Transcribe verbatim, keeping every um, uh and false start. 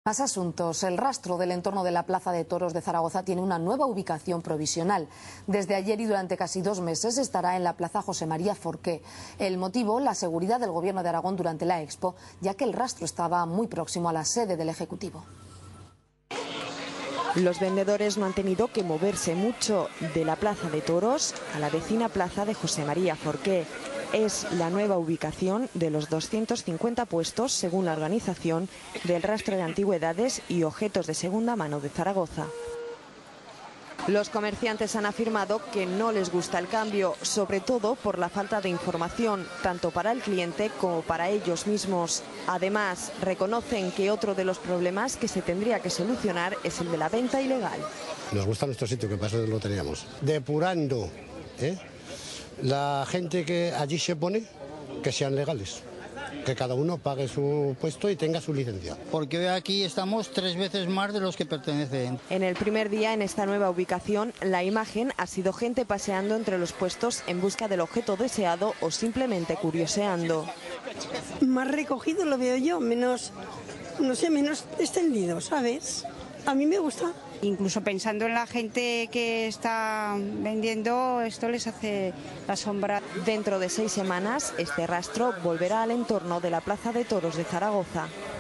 Más asuntos. El rastro del entorno de la Plaza de Toros de Zaragoza tiene una nueva ubicación provisional. Desde ayer y durante casi dos meses estará en la Plaza José María Forqué. El motivo, la seguridad del Gobierno de Aragón durante la Expo, ya que el rastro estaba muy próximo a la sede del Ejecutivo. Los vendedores no han tenido que moverse mucho de la Plaza de Toros a la vecina Plaza de José María Forqué. Es la nueva ubicación de los doscientos cincuenta puestos, según la organización, del rastro de antigüedades y objetos de segunda mano de Zaragoza. Los comerciantes han afirmado que no les gusta el cambio, sobre todo por la falta de información, tanto para el cliente como para ellos mismos. Además, reconocen que otro de los problemas que se tendría que solucionar es el de la venta ilegal. Nos gusta nuestro sitio, que para eso lo teníamos. Depurando, ¿eh? La gente que allí se pone, que sean legales, que cada uno pague su puesto y tenga su licencia. Porque hoy aquí estamos tres veces más de los que pertenecen. En el primer día en esta nueva ubicación, la imagen ha sido gente paseando entre los puestos en busca del objeto deseado o simplemente curioseando. Más recogido lo veo yo, menos, no sé, menos extendido, ¿sabes? A mí me gusta. Incluso pensando en la gente que está vendiendo, esto les hace la sombra. Dentro de seis semanas, este rastro volverá al entorno de la Plaza de Toros de Zaragoza.